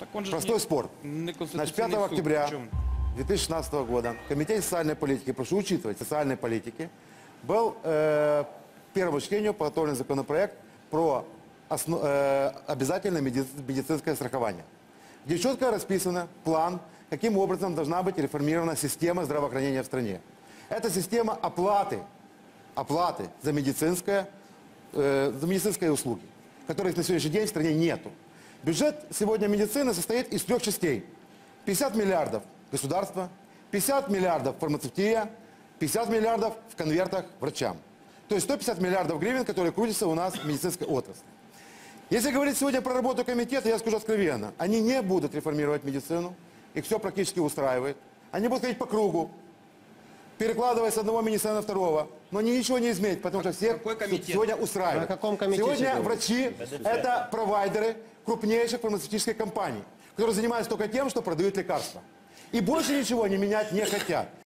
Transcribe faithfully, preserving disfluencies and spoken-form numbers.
Так он же Простой не- спор. не Значит, конституционный пятого суд, октября причем. две тысячи шестнадцатого года в Комитете социальной политики, прошу учитывать, социальной политики, был э, к первому чтению подготовлен законопроект про основ- э, обязательное меди- медицинское страхование, где четко расписано план, каким образом должна быть реформирована система здравоохранения в стране. Это система оплаты, оплаты за медицинское, э, за медицинские услуги, которых на сегодняшний день в стране нету. Бюджет сегодня медицины состоит из трех частей. пятьдесят миллиардов государства, пятьдесят миллиардов фармацевтия, пятьдесят миллиардов в конвертах врачам. То есть сто пятьдесят миллиардов гривен, которые крутятся у нас в медицинской отрасли. Если говорить сегодня про работу комитета, я скажу откровенно, они не будут реформировать медицину, их все практически устраивает. Они будут ходить по кругу, перекладывая с одного министра на второго, но они ничего не изменят, потому что всех Какой комитет? сегодня устраивает. О каком комитете Сегодня говорите? врачи – это провайдеры крупнейших фармацевтических компаний, которые занимаются только тем, что продают лекарства. И больше ничего они менять не хотят.